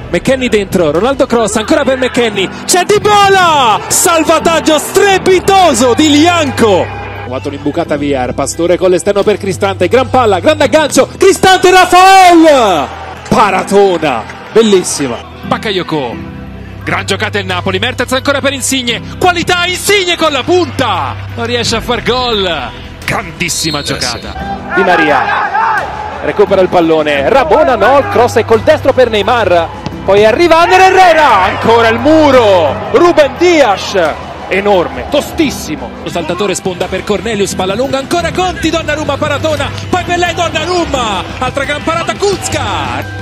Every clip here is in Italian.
McKennie dentro, Ronaldo cross, ancora per McKennie, c'è Dybala, salvataggio strepitoso di Lianco. Guarda un'imbucata via, Pastore con l'esterno per Cristante, gran palla, grande aggancio, Cristante, Rafael, paratona, bellissima. Bakayoko, gran giocata il Napoli, Mertens ancora per Insigne, qualità Insigne con la punta, non riesce a far gol, grandissima giocata. Di Maria, recupera il pallone, Rabona no, il cross è col destro per Neymar, poi arriva Ander Herrera, ancora il muro, Ruben Dias, enorme, tostissimo. Lo saltatore sponda per Cornelius, palla lunga, ancora Conti, Donnarumma, paratona, poi per lei Donnarumma, altra gran parata Kuzka.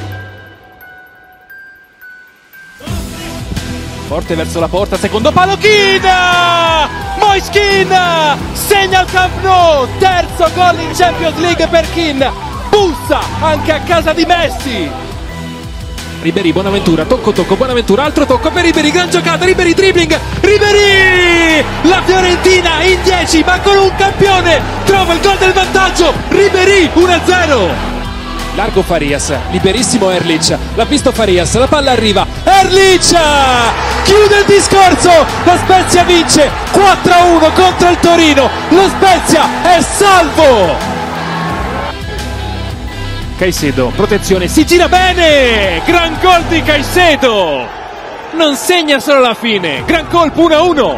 Forte verso la porta, secondo palo, Moise Kean segna il Camp Nou, terzo gol in Champions League per Kean, bussa anche a casa di Messi. Ribéry, Bonaventura, tocco, Bonaventura, altro tocco per Ribéry, gran giocata, Ribéry dribbling, Ribéry, la Fiorentina in 10 ma con un campione trova il gol del vantaggio, Ribéry 1-0. Largo Farias, liberissimo Erlich, l'ha visto Farias, la palla arriva, Erlich chiude il discorso, lo Spezia vince 4-1 contro il Torino, lo Spezia è salvo. Caicedo, protezione, si gira bene, gran gol di Caicedo, non segna solo alla fine, gran colpo 1-1.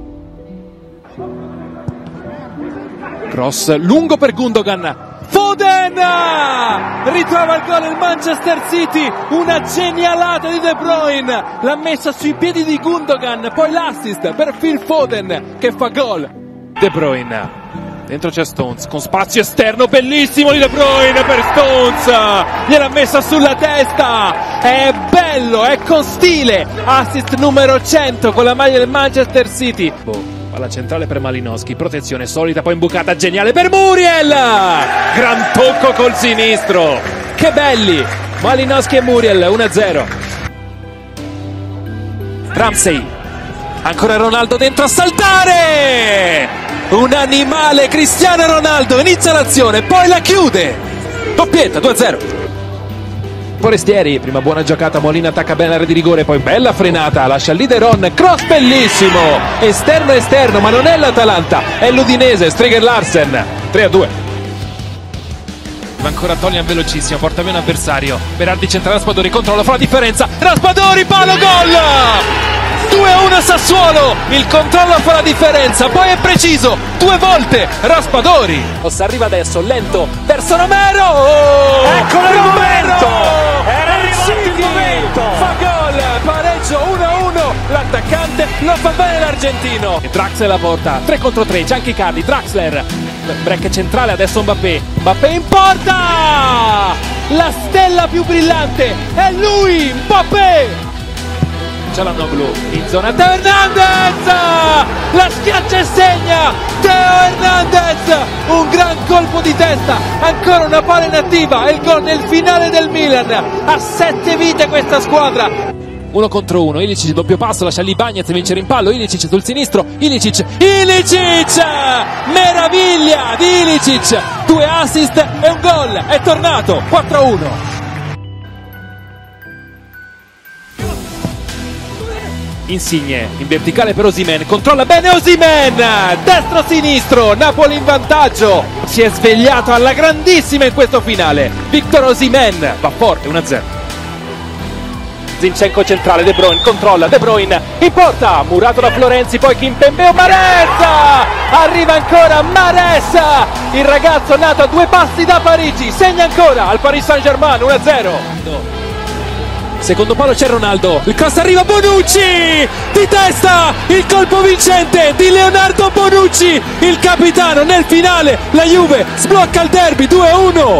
Cross lungo per Gundogan, Foden ritrova il gol il Manchester City, una genialata di De Bruyne, l'ha messa sui piedi di Gundogan, poi l'assist per Phil Foden che fa gol. De Bruyne, dentro c'è Stones con spazio esterno bellissimo di De Bruyne per Stones, gliel'ha messa sulla testa, è bello, è con stile, assist numero 100 con la maglia del Manchester City. Palla centrale per Malinowski, protezione solita, poi imbucata geniale per Muriel, gran tocco col sinistro, che belli, Malinowski e Muriel, 1-0. Ramsey, ancora Ronaldo dentro a saltare, un animale Cristiano Ronaldo, inizia l'azione, poi la chiude, doppietta, 2-0. Forestieri, prima buona giocata, Molina attacca bene l'area di rigore, poi bella frenata, lascia il Lideron, cross bellissimo, esterno, ma non è l'Atalanta, è l'Udinese, Striger Larsen, 3-2. Ancora Tolian velocissimo, porta via un avversario, Berardi centrale, Raspadori, controlla, fa la differenza, Raspadori, palo, gol! 2-1 Sassuolo, il controllo fa la differenza, poi è preciso, 2 volte, Raspadori. Arriva adesso, lento, verso Romero, eccolo il momento, era arrivato il momento, fa gol, pareggio 1-1, l'attaccante lo fa bene l'argentino. Draxler la porta, 3 contro 3, c'è anche Icardi, Draxler, break centrale, adesso Mbappé in porta, la stella più brillante, è lui, Mbappé. Çalhanoğlu in zona, Teo Hernandez, la schiaccia e segna, Teo Hernandez, un gran colpo di testa, ancora una palla inattiva, e il gol nel finale del Milan, ha 7 vite questa squadra. 1 contro 1, Ilicic doppio passo, lascia lì Bagnez vincere in pallo, Ilicic sul sinistro, Ilicic, meraviglia di Ilicic, 2 assist e un gol, è tornato, 4-1. Insigne in verticale per Osimhen, controlla bene Osimhen, destro-sinistro, Napoli in vantaggio, si è svegliato alla grandissima in questo finale, Victor Osimhen, va forte, 1-0. Zinchenko centrale, De Bruyne controlla, De Bruyne in porta, murato da Florenzi, poi Kimpembe, Mahrez, arriva ancora Mahrez, il ragazzo nato a 2 passi da Parigi, segna ancora al Paris Saint-Germain, 1-0. Secondo palo c'è Ronaldo, il cross arriva, Bonucci di testa, il colpo vincente di Leonardo Bonucci, il capitano nel finale, la Juve sblocca il derby, 2-1.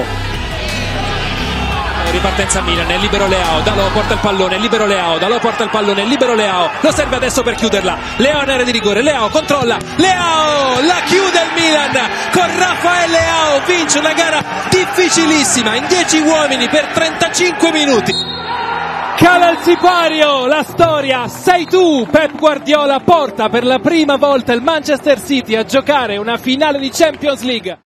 Ripartenza Milan, è libero Leao, Dalot porta il pallone, libero Leao, Dalot porta il pallone, libero Leao, lo serve adesso per chiuderla, Leao in area di rigore, Leao controlla, Leao la chiude il Milan con Rafael Leao, vince una gara difficilissima in 10 uomini per 35 minuti. Cala il sipario, la storia, sei tu, Pep Guardiola porta per la prima volta il Manchester City a giocare una finale di Champions League.